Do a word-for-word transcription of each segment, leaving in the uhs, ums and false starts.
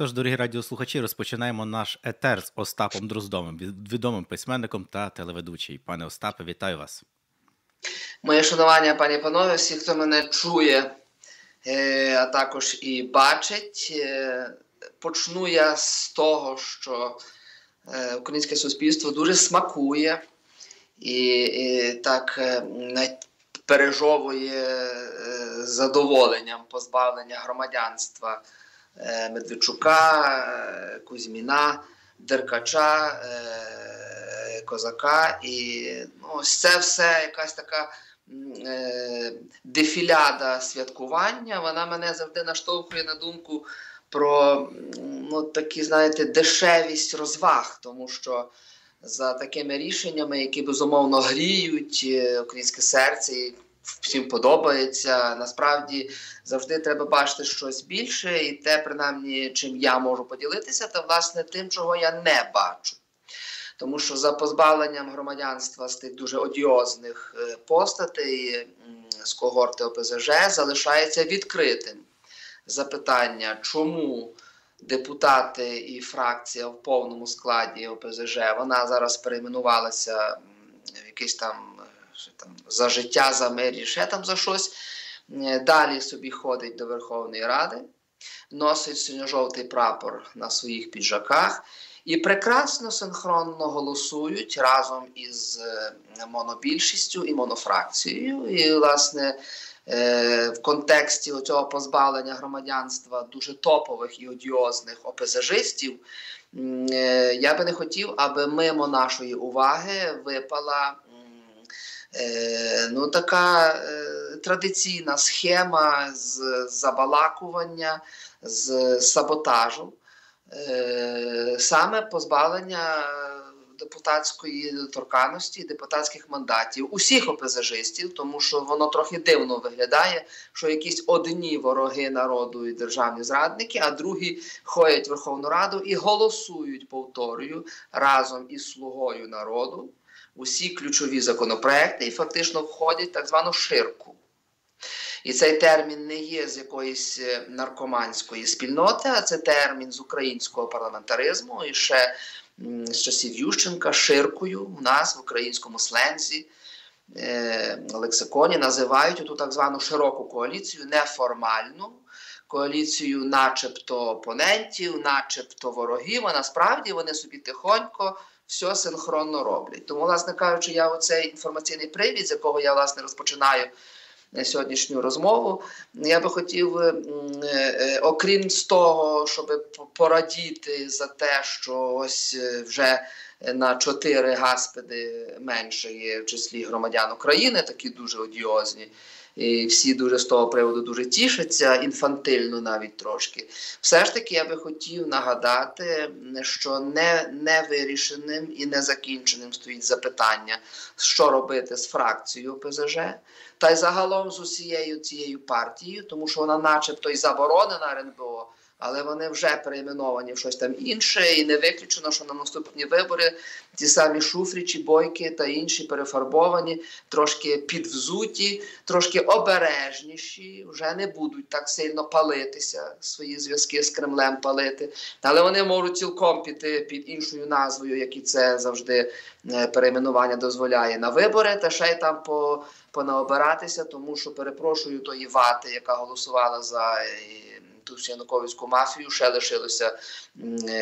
Тож, дорогі радіослухачі, розпочинаємо наш етер з Остапом Дроздовим, від- відомим письменником та телеведучий. Пане Остапе, вітаю вас. Моє шанування, пані і панове, всі, хто мене чує, е, а також і бачить. Е, почну я з того, що е, українське суспільство дуже смакує і, і так е, навіть пережовує е, задоволенням позбавлення громадянства е, Медведчука, е, Кузьміна, Деркача, е, Козака. І ну, ось це все якась така е, дефіляда святкування. Вона мене завжди наштовхує на думку про ну, такі, знаєте, дешевість розваг, тому що за такими рішеннями, які безумовно гріють українське серце і всім подобається, насправді завжди треба бачити щось більше, і те, принаймні, чим я можу поділитися, це, власне, тим, чого я не бачу. Тому що за позбавленням громадянства з тих дуже одіозних постатей з когорти О Пе Зе Же залишається відкритим запитання, чому депутати і фракція в повному складі О Пе Зе Же, вона зараз перейменувалася в якийсь там, там за життя, за мир і ще там за щось, далі собі ходить до Верховної Ради, носить синьо-жовтий прапор на своїх піджаках і прекрасно синхронно голосують разом із монобільшістю і монофракцією. І, власне, в контексті цього позбавлення громадянства дуже топових і одіозних О Пе Зе Жистів, я би не хотів, аби мимо нашої уваги випала ну, така традиційна схема з забалакування, з саботажу, саме позбавлення депутатської недоторканності, депутатських мандатів усіх О Пе Зе Жистів, тому що воно трохи дивно виглядає, що якісь одні вороги народу і державні зрадники, а другі ходять в Верховну Раду і голосують, повторюю, разом із слугою народу усі ключові законопроекти і фактично входять в так звану ширку. І цей термін не є з якоїсь наркоманської спільноти, а це термін з українського парламентаризму і ще з часів Ющенка ширкою у нас в українському слензі, е, лексиконі називають ту так звану широку коаліцію, неформальну коаліцію начебто опонентів, начебто ворогів, а насправді вони собі тихонько все синхронно роблять. Тому, власне кажучи, я оцей інформаційний привід, з якого я, власне, розпочинаю сьогоднішню розмову, я би хотів, окрім з того, щоб порадіти за те, що ось вже на чотири гаспеди менше є в числі громадян України, такі дуже одіозні, і всі дуже з того приводу дуже тішаться, інфантильно навіть трошки. Все ж таки я би хотів нагадати, що не, не вирішеним і не закінченим стоїть запитання, що робити з фракцією О Пе Зе Же, та й загалом з усією цією партією, тому що вона начебто і заборонена Ер Ен Бе О, але вони вже перейменовані в щось там інше, і не виключено, що на наступні вибори ті самі Шуфричі, Бойки та інші перефарбовані, трошки підвзуті, трошки обережніші, вже не будуть так сильно палитися, свої зв'язки з Кремлем палити, але вони можуть цілком піти під іншою назвою, як і це завжди перейменування дозволяє, на вибори, та ще й там по, понаобиратися, тому що, перепрошую, тої вати, яка голосувала за ту януковицьку мафію, ще лишилося е,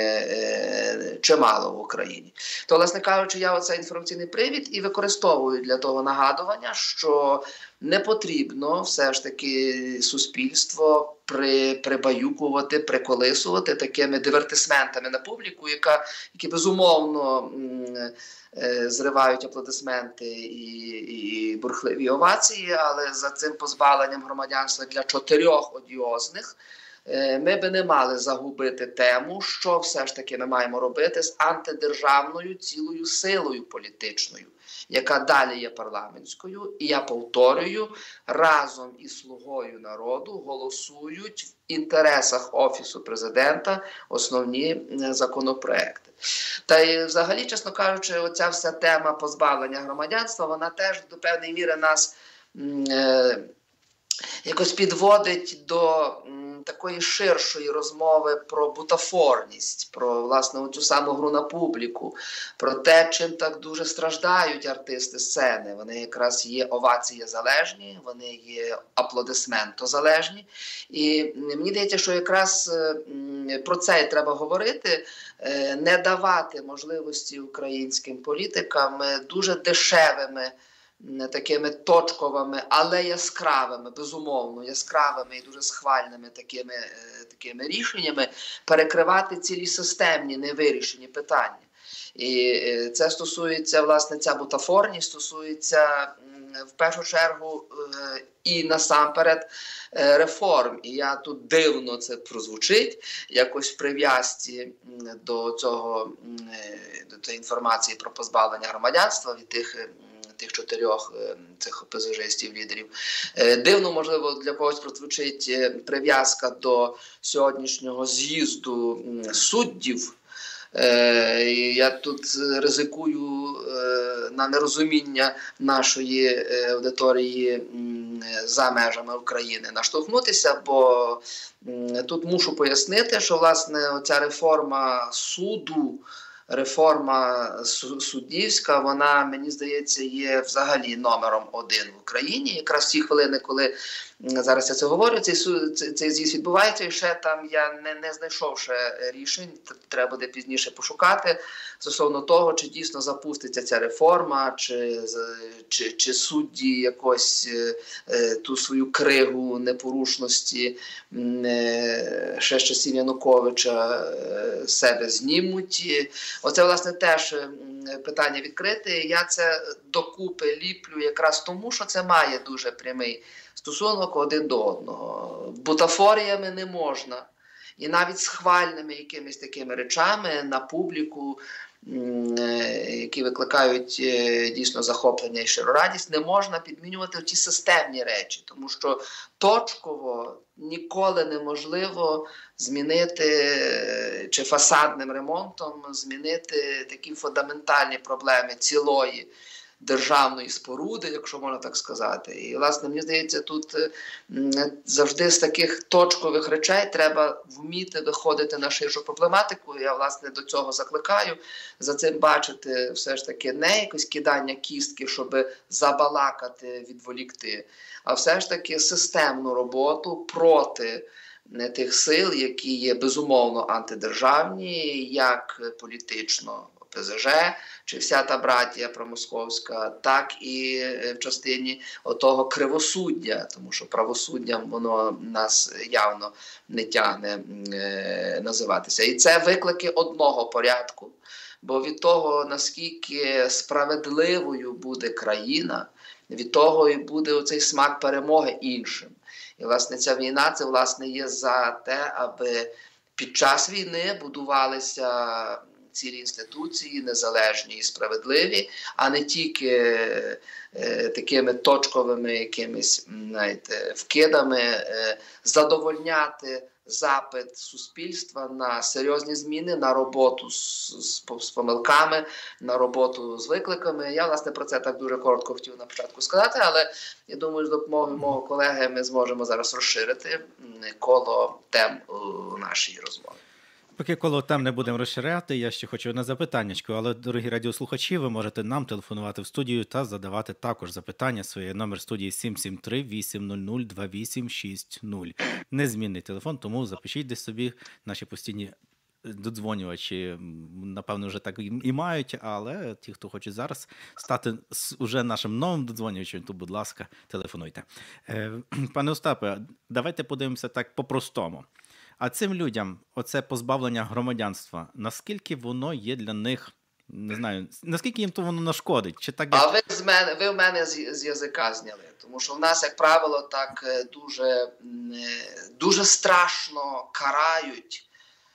е, чимало в Україні. То, власне кажучи, я оцей інформаційний привід і використовую для того нагадування, що не потрібно все ж таки суспільство при, прибаюкувати, приколисувати такими дивертисментами на публіку, яка, які безумовно м, е, зривають аплодисменти і, і бурхливі овації, але за цим позбавленням громадянства для чотирьох одіозних ми би не мали загубити тему, що все ж таки ми маємо робити з антидержавною цілою силою політичною, яка далі є парламентською, і я повторюю, разом із слугою народу голосують в інтересах Офісу Президента основні законопроекти. Та й взагалі, чесно кажучи, оця вся тема позбавлення громадянства, вона теж до певної міри нас е, якось підводить до такої ширшої розмови про бутафорність, про, власне, цю саму гру на публіку, про те, чим так дуже страждають артисти сцени. Вони якраз є овації залежні, вони є аплодисментозалежні. І мені здається, що якраз про це і треба говорити, не давати можливості українським політикам дуже дешевими, такими точковими, але яскравими, безумовно, яскравими і дуже схвальними такими, такими рішеннями перекривати цілі системні невирішені питання. І це стосується, власне, ця бутафорність стосується в першу чергу і насамперед реформ. І я тут дивно це прозвучить, якось в прив'язці до цього, до цієї інформації про позбавлення громадянства від тих тих чотирьох цих ОПЗЖистів, лідерів. Дивно, можливо, для когось прозвучить прив'язка до сьогоднішнього з'їзду суддів. Я тут ризикую на нерозуміння нашої аудиторії за межами України наштовхнутися, бо тут мушу пояснити, що, власне, ця реформа суду, реформа суддівська, вона, мені здається, є взагалі номером один в Україні. Якраз в ті хвилини, коли зараз я це говорю, цей, цей з'їзд відбувається, і ще там я не, не знайшов ще рішень, треба буде пізніше пошукати, стосовно того, чи дійсно запуститься ця реформа, чи, чи, чи судді якось е, ту свою кригу непорушності е, ще з часів Януковича е, себе знімуть. Оце, власне, теж питання відкрите. Я це докупи ліплю якраз тому, що це має дуже прямий стосунок один до одного. Бутафоріями не можна. І навіть схвальними якимись такими речами на публіку, які викликають дійсно захоплення і щиру радість, не можна підмінювати ті системні речі. Тому що точково ніколи неможливо змінити, чи фасадним ремонтом змінити такі фундаментальні проблеми цілої державної споруди, якщо можна так сказати. І, власне, мені здається, тут завжди з таких точкових речей треба вміти виходити на ширшу проблематику. Я, власне, до цього закликаю. За цим бачити все ж таки не якось кидання кістки, щоб забалакати, відволікти, а все ж таки системну роботу проти тих сил, які є безумовно антидержавні, як політично ОПЗЖ, чи вся та братія промосковська, так і в частині отого кривосуддя, тому що правосуддям воно нас явно не тягне е, називатися. І це виклики одного порядку, бо від того, наскільки справедливою буде країна, від того і буде оцей смак перемоги іншим. І, власне, ця війна, це, власне, є за те, аби під час війни будувалися цілі інституції незалежні і справедливі, а не тільки е, такими точковими якимись, знаєте, вкидами е, задовольняти запит суспільства на серйозні зміни, на роботу з, з, з помилками, на роботу з викликами. Я, власне, про це так дуже коротко хотів на початку сказати, але я думаю, з допомогою мого колеги ми зможемо зараз розширити коло тем у нашій розмові. Поки коло тем не будемо розширяти, я ще хочу одне запитаннячко, але, дорогі радіослухачі, ви можете нам телефонувати в студію та задавати також запитання. Своє номер студії сім сім три вісім нуль нуль два вісім шість нуль. Незмінний телефон, тому запишіть десь собі. Наші постійні додзвонювачі, напевно, вже так і мають, але ті, хто хоче зараз стати уже нашим новим додзвонювачем, то, будь ласка, телефонуйте. Пане Остапе, давайте подивимося так по-простому. А цим людям оце позбавлення громадянства, наскільки воно є для них, не знаю, наскільки їм то воно нашкодить? Чи так як... А ви з мене, ви в мене з, з язика зняли, тому що в нас, як правило, так дуже, дуже страшно карають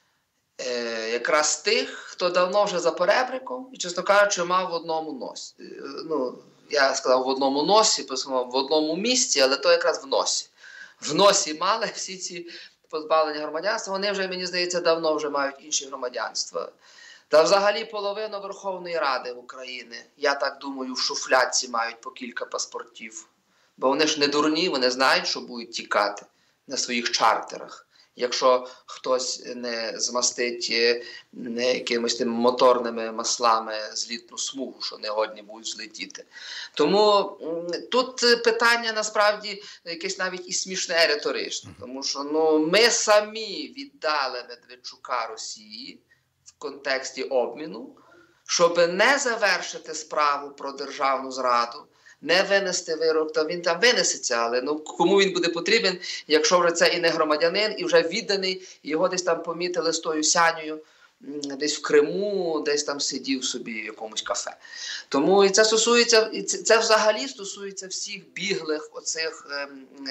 е, якраз тих, хто давно вже за перебриком і, чесно кажучи, мав в одному носі. Ну, я сказав в одному носі, в одному місці, але то якраз в носі. В носі мали всі ці позбавлення громадянства, вони вже, мені здається, давно вже мають інші громадянства. Та взагалі половина Верховної Ради України, я так думаю, в шуфлядці мають по кілька паспортів. Бо вони ж не дурні, вони знають, що будуть тікати на своїх чартерах. якщо хтось не змастить не якимось тим моторними маслами злітну смугу, що не годні будуть злетіти. Тому тут питання насправді якесь навіть і смішне, риторичне, тому що ну, ми самі віддали Медведчука Росії в контексті обміну, щоб не завершити справу про державну зраду, не винести вирок, то він там винесеться, але ну, кому він буде потрібен, якщо вже це і не громадянин, і вже відданий, і його десь там помітили з тою сянею, десь в Криму, десь там сидів собі в якомусь кафе. Тому і це стосується, і це, це взагалі стосується всіх біглих оцих е,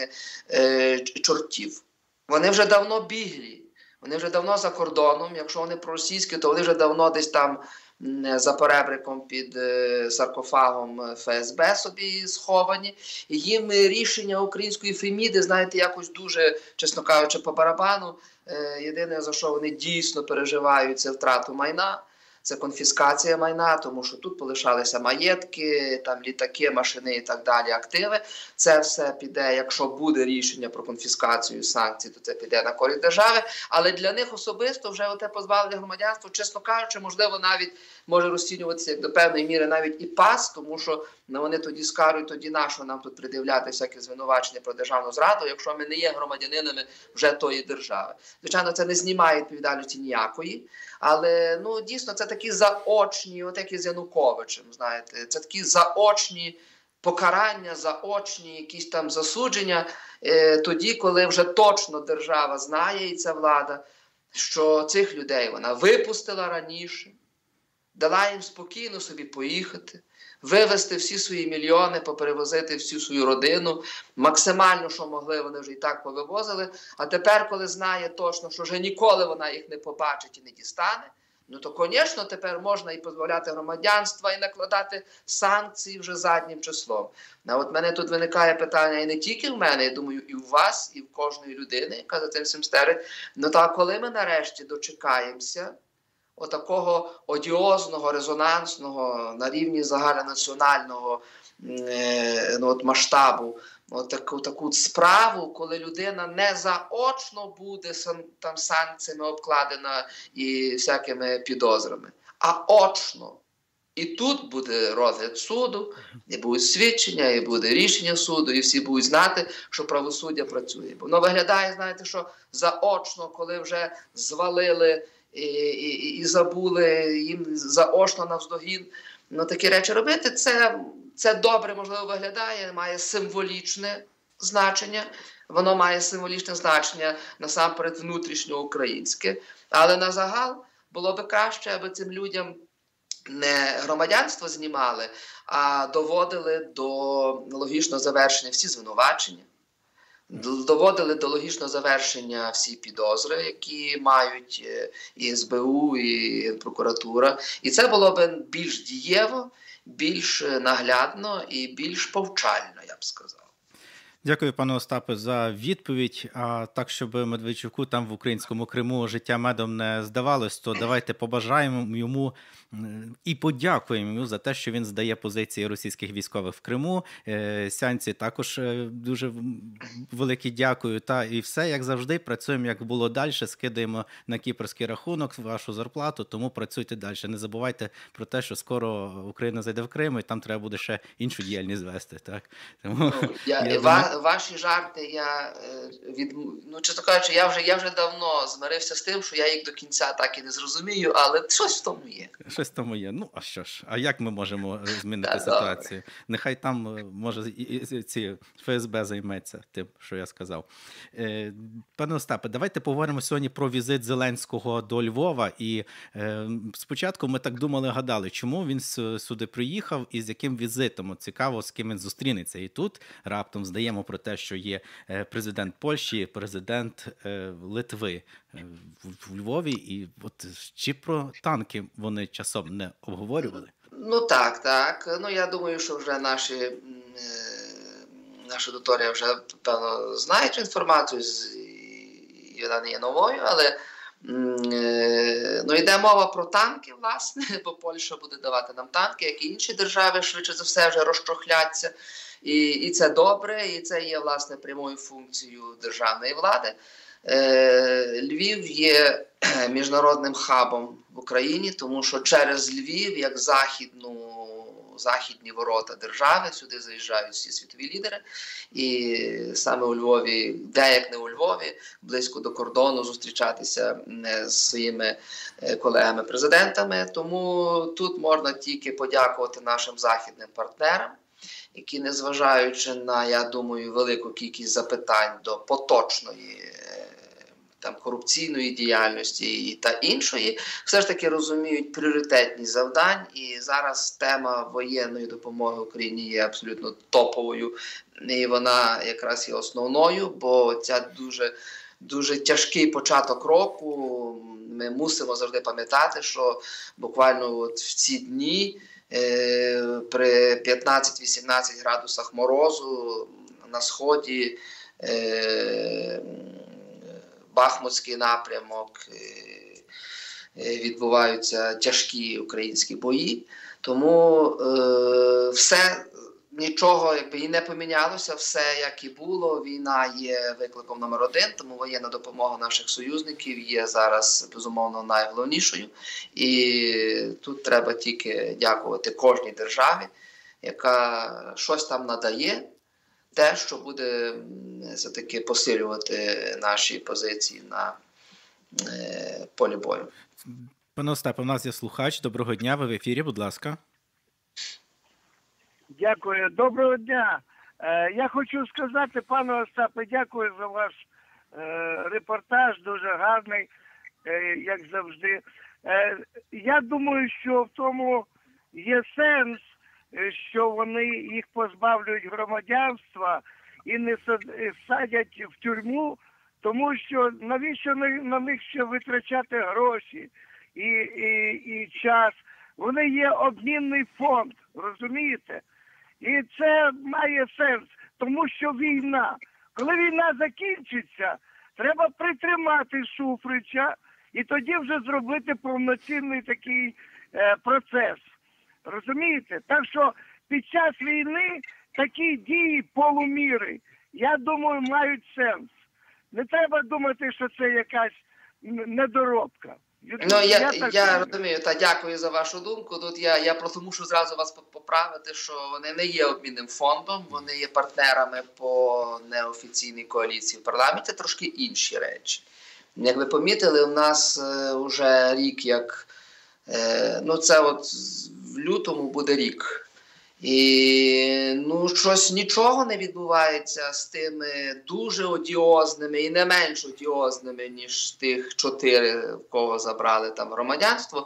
е, чортів. Вони вже давно біглі, вони вже давно за кордоном, якщо вони проросійські, то вони вже давно десь там за перебриком під саркофагом Еф Ес Бе собі сховані. І їм рішення української Феміди, знаєте, якось дуже, чесно кажучи, по барабану. Єдине, за що вони дійсно переживають, це втрату майна, це конфіскація майна, тому що тут полишалися маєтки, там літаки, машини і так далі, активи. Це все піде, якщо буде рішення про конфіскацію санкцій, то це піде на користь держави. Але для них особисто вже оте позбавлення громадянства, чесно кажучи, можливо, навіть може розцінюватися як до певної міри навіть і пас, тому що ну, вони тоді скажуть, тоді на що нам тут придивляти всякі звинувачення про державну зраду, якщо ми не є громадянинами вже тої держави. Звичайно, це не знімає відповідальності ніякої, але ну, дійсно це такі заочні, от як і з Януковичем, знаєте, це такі заочні покарання, заочні якісь там засудження, е, тоді, коли вже точно держава знає, і ця влада, що цих людей вона випустила раніше, дала їм спокійно собі поїхати, вивезти всі свої мільйони, поперевозити всю свою родину, максимально, що могли, вони вже і так повивозили, а тепер, коли знає точно, що вже ніколи вона їх не побачить і не дістане, ну то, звісно, тепер можна і позбавляти громадянства, і накладати санкції вже заднім числом. А от в мене тут виникає питання і не тільки в мене, я думаю, і у вас, і в кожної людини, яка за цим всім стерить. Ну та коли ми нарешті дочекаємося отакого одіозного, резонансного, на рівні загальнонаціонального е, ну, от масштабу, от таку, таку справу, коли людина не заочно буде сан, там санкціями обкладена і всякими підозрами, а очно. І тут буде розгляд суду, і будуть свідчення, і буде рішення суду, і всі будуть знати, що правосуддя працює. Бо воно виглядає, знаєте, що заочно, коли вже звалили і, і, і забули їм заочно навздогін, ну такі речі робити, це, це добре, можливо, виглядає, має символічне значення, воно має символічне значення насамперед внутрішньоукраїнське, але на загал було би краще, аби цим людям не громадянство знімали, а доводили до логічного завершення всі звинувачення, доводили до логічного завершення всі підозри, які мають і Ес Бе У, і прокуратура. І це було б більш дієво, більш наглядно і більш повчально, я б сказав. Дякую, пане Остапе, за відповідь. А так, щоб Медведчуку там в українському Криму життя медом не здавалось, то давайте побажаємо йому і подякуємо йому за те, що він здає позиції російських військових в Криму. Сянці також дуже велике дякую. Та і все, як завжди, працюємо, як було далі, скидаємо на кіпрський рахунок вашу зарплату, тому працюйте далі. Не забувайте про те, що скоро Україна зайде в Крим, і там треба буде ще іншу діяльність вести. Так? Тому, ну, я, я думаю... Ваші жарти, я від ну чесно кажучи, я вже я вже давно змирився з тим, що я їх до кінця так і не зрозумію, але щось в тому є. Щось в тому є. Ну, а що ж? А як ми можемо змінити ситуацію? Добре. Нехай там, може, і ці Еф Ес Бе займеться тим, що я сказав. Пане Остапе, давайте поговоримо сьогодні про візит Зеленського до Львова. І е, спочатку ми так думали, гадали, чому він сюди приїхав і з яким візитом. Цікаво, з ким він зустрінеться. І тут раптом здаємо про те, що є президент Польщі, президент Литви в Львові. І от чи про танки вони часом не обговорювали? Ну так, так. Ну я думаю, що вже наші, наша аудиторія вже, певно, знає цю інформацію, і вона не є новою, але ну, йде мова про танки, власне, бо Польща буде давати нам танки, як і інші держави, швидше за все, вже розчохляться. І, і це добре, і це є, власне, прямою функцією державної влади. Львів є міжнародним хабом в Україні, тому що через Львів, як західну, західні ворота держави, сюди заїжджають всі світові лідери. І саме у Львові, де як не у Львові, близько до кордону зустрічатися з своїми колегами-президентами. Тому тут можна тільки подякувати нашим західним партнерам, які, незважаючи на, я думаю, велику кількість запитань до поточної там, корупційної діяльності та іншої, все ж таки розуміють пріоритетність завдань. І зараз тема воєнної допомоги Україні є абсолютно топовою. І вона якраз є основною, бо ця дуже, дуже тяжкий початок року. Ми мусимо завжди пам'ятати, що буквально от в ці дні при п'ятнадцять-вісімнадцять градусах морозу на сході Бахмутський напрямок, відбуваються тяжкі українські бої. Тому е, все, нічого якби, і не помінялося, все як і було. Війна є викликом номер один, тому воєнна допомога наших союзників є зараз, безумовно, найголовнішою. І тут треба тільки дякувати кожній державі, яка щось там надає, те, що буде все-таки посилювати наші позиції на е, полі бою. Пане Остапе, у нас є слухач. Доброго дня, ви в ефірі, будь ласка. Дякую. Доброго дня. Е, я хочу сказати, пане Остапе, дякую за ваш е, репортаж, дуже гарний, е, як завжди. Е, я думаю, що в тому є сенс, що вони їх позбавлюють громадянства і не садять в тюрму, тому що навіщо на них ще витрачати гроші і, і, і час. Вони є обмінний фонд, розумієте? І це має сенс, тому що війна. Коли війна закінчиться, треба притримати Шуфрича і тоді вже зробити повноцінний такий е, процес. Розумієте? Так що під час війни такі дії полуміри, я думаю, мають сенс. Не треба думати, що це якась недоробка. Ну, я, я, я розумію, та дякую за вашу думку. Тут я, я просто мушу зразу вас поправити, що вони не є обмінним фондом, вони є партнерами по неофіційній коаліції в парламенті, трошки інші речі. Як ви помітили, у нас вже рік, як, ну це от в лютому буде рік. І ну, щось нічого не відбувається з тими дуже одіозними і не менш одіозними, ніж тих чотири, в кого забрали там громадянство.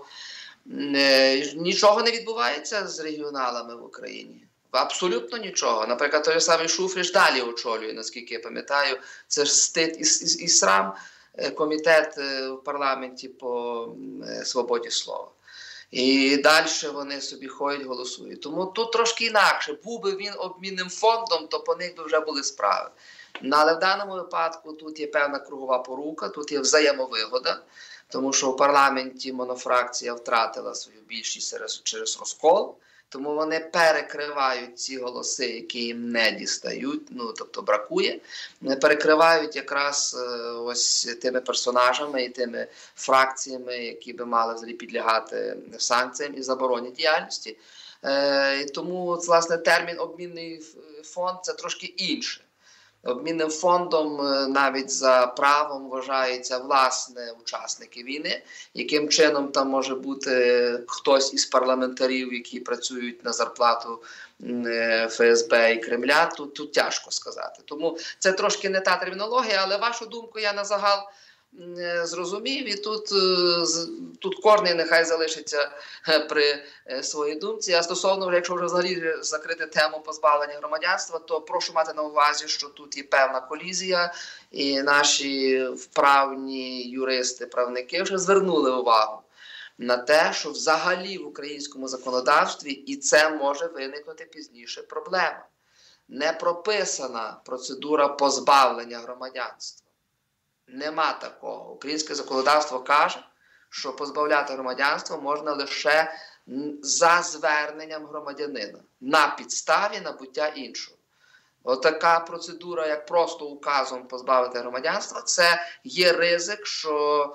Нічого не відбувається з регіоналами в Україні. Абсолютно нічого. Наприклад, той самий Шуфрич далі очолює, наскільки я пам'ятаю. Це ж стид і, і, і срам комітет в парламенті по свободі слова. І далі вони собі ходять, голосують. Тому тут трошки інакше. Був би він обмінним фондом, то по них би вже були справи. Але в даному випадку тут є певна кругова порука, тут є взаємовигода, тому що в парламенті монофракція втратила свою більшість через, через розкол. Тому вони перекривають ці голоси, які їм не дістають, ну, тобто бракує. Вони перекривають якраз ось тими персонажами і тими фракціями, які би мали взагалі підлягати санкціям і забороні діяльності. Е, тому, власне, термін «обмінний фонд» – це трошки інше. Обмінним фондом навіть за правом вважаються власне учасники війни, яким чином там може бути хтось із парламентарів, які працюють на зарплату Ф С Б і Кремля, тут, тут тяжко сказати. Тому це трошки не та термінологія, але вашу думку я на загал зрозумів, і тут, тут кожний нехай залишиться при своїй думці. А стосовно, якщо вже взагалі закрити тему позбавлення громадянства, то прошу мати на увазі, що тут є певна колізія, і наші вправні юристи, правники вже звернули увагу на те, що взагалі в українському законодавстві, і це може виникнути пізніше, проблема. Не прописана процедура позбавлення громадянства. Нема такого. Українське законодавство каже, що позбавляти громадянства можна лише за зверненням громадянина, на підставі набуття іншого. Отака процедура, як просто указом позбавити громадянства, це є ризик, що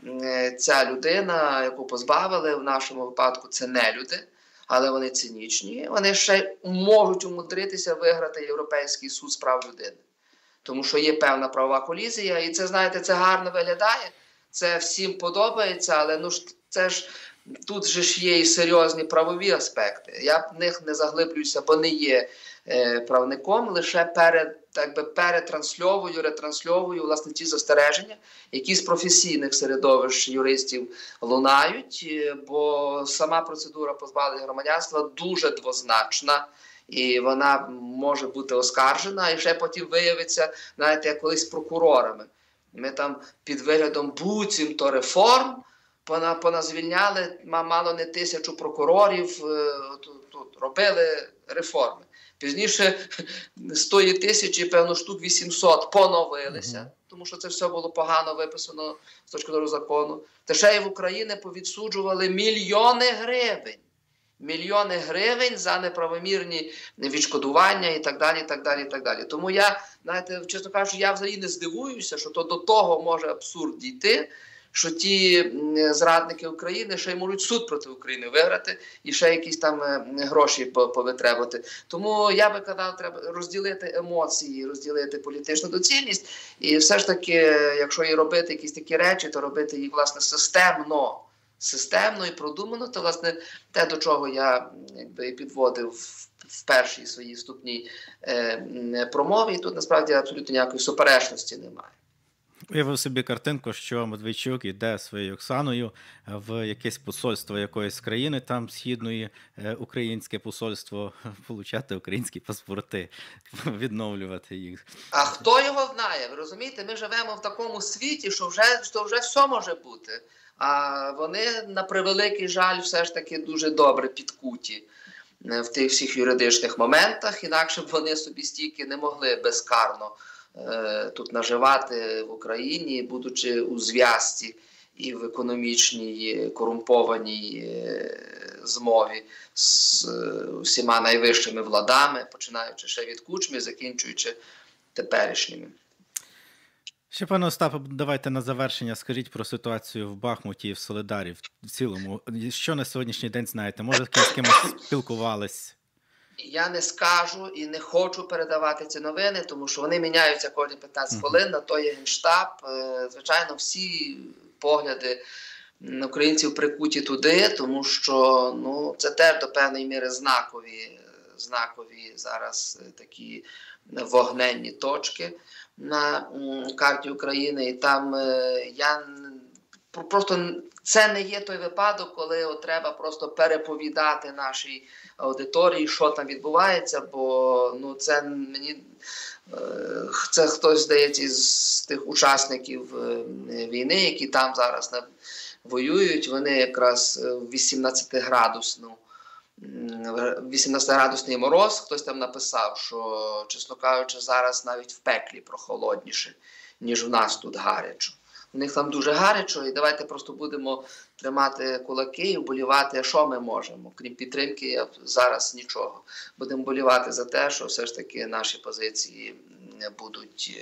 ця людина, яку позбавили, в нашому випадку це не люди, але вони цинічні, вони ще можуть умудритися виграти Європейський суд з прав людини. Тому що є певна правова колізія, і це, знаєте, це гарно виглядає, це всім подобається, але ну ж це ж тут же ж є і серйозні правові аспекти. Я в них не заглиблююся, бо не є е, правником, лише перед, так би, перетрансльовую, ретрансльовую, власне, ті застереження, які з професійних середовищ юристів лунають, бо сама процедура позбавлення громадянства дуже двозначна, і вона може бути оскаржена, і ще потім виявиться, знаєте, як колись з прокурорами. Ми там під виглядом буцімто реформ поназвільняли мало не тисячу прокурорів, тут, тут робили реформи. Пізніше з тої тисячі, певно, штук вісімсот поновилися, mm-hmm. тому що це все було погано виписано з точки зору закону. Та ще й в Україні повідсуджували мільйони гривень. Мільйони гривень за неправомірні відшкодування і так далі, і так далі, і так далі. Тому я, знаєте, чесно кажучи, я взагалі не здивуюся, що то до того може абсурд дійти, що ті зрадники України ще й можуть суд проти України виграти і ще якісь там гроші повитребувати. Тому я би казав, треба розділити емоції, розділити політичну доцільність. І все ж таки, якщо і робити якісь такі речі, то робити їх, власне, системно. Системно і продумано, то, власне, те, до чого я якби підводив в першій своїй вступній е, промові, і тут, насправді, абсолютно ніякої суперечності немає. Уявив собі картинку, що Медведчук йде своєю Оксаною в якесь посольство якоїсь країни, там східної, українське посольство, получати українські паспорти, відновлювати їх. А хто його знає? Ви розумієте, ми живемо в такому світі, що вже, що вже все може бути. А вони, на превеликий жаль, все ж таки дуже добре підкуті в тих всіх юридичних моментах, інакше б вони собі стільки не могли безкарно е, тут наживати в Україні, будучи у зв'язці і в економічній корумпованій е, змові з е, усіма найвищими владами, починаючи ще від Кучми, закінчуючи теперішніми. Ще, пане Остапе, давайте на завершення скажіть про ситуацію в Бахмуті і в Солидарі в цілому. Що на сьогоднішній день знаєте? Може, з кимось спілкувались? Я не скажу і не хочу передавати ці новини, тому що вони міняються кожні п'ятнадцять хвилин, на то є Генштаб. Звичайно, всі погляди українців прикуті туди, тому що ну, це теж до певної міри знакові, знакові зараз такі вогненні точки на карті України, і там я просто це не є той випадок, коли от треба просто переповідати нашій аудиторії, що там відбувається, бо ну це мені це хтось, здається, з тих учасників війни, які там зараз воюють, вони якраз вісімнадцятиградусну вісімнадцятиградусний мороз, хтось там написав, що, чесно кажучи, зараз навіть в пеклі прохолодніше, ніж в нас тут гарячо. У них там дуже гарячо, і давайте просто будемо тримати кулаки і вболівати, а що ми можемо. Крім підтримки, зараз нічого. Будемо вболівати за те, що все ж таки наші позиції будуть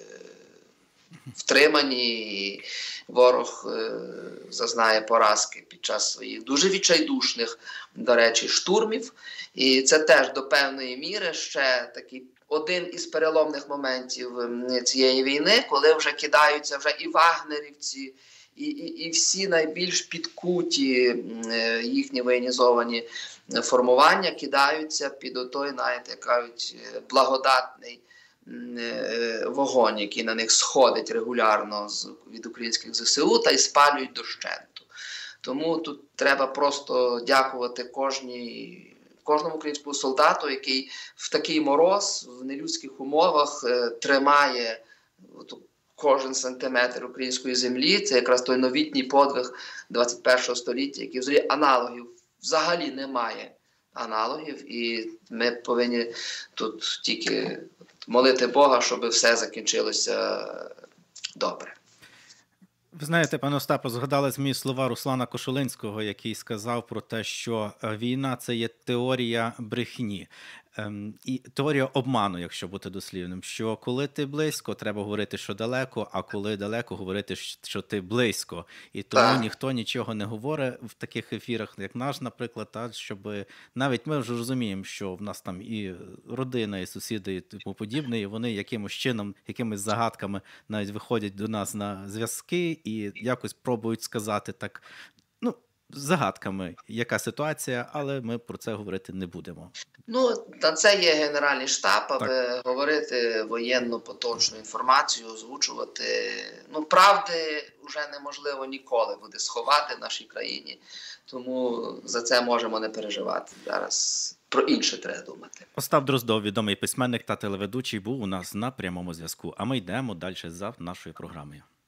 втримані, і ворог е, зазнає поразки під час своїх дуже відчайдушних, до речі, штурмів. І це теж до певної міри ще такий один із переломних моментів цієї війни, коли вже кидаються вже і вагнерівці, і, і, і всі найбільш підкуті е, їхні воєнізовані формування кидаються під отой, знаєте, кажуть, благодатний вогонь, який на них сходить регулярно з, від українських ЗСУ та й спалюють дощенту. Тому тут треба просто дякувати кожній, кожному українському солдату, який в такий мороз, в нелюдських умовах е, тримає от, кожен сантиметр української землі. Це якраз той новітній подвиг двадцять першого століття, який взагалі аналогів взагалі немає. Аналогів, і ми повинні тут тільки молити Бога, щоб все закінчилося добре. Ви знаєте, пане Остапе, згадали змі слова Руслана Кошулинського, який сказав про те, що війна – це є теорія брехні. Ем, і теорія обману, якщо бути дослівним, що коли ти близько, треба говорити, що далеко, а коли далеко, говорити, що ти близько. І тому Так. ніхто нічого не говорить в таких ефірах, як наш, наприклад, та, щоб навіть ми вже розуміємо, що в нас там і родина, і сусіди, і тому подібне, і вони якимось чином, якимись загадками навіть виходять до нас на зв'язки і якось пробують сказати так, ну, загадками, яка ситуація, але ми про це говорити не будемо. Ну, та це є Генеральний штаб, аби Так. говорити воєнну поточну інформацію, озвучувати. Ну, правди вже неможливо ніколи буде сховати в нашій країні, тому за це можемо не переживати. Зараз про інше треба думати. Остап Дроздов, відомий письменник та телеведучий, був у нас на прямому зв'язку, а ми йдемо далі за нашою програмою.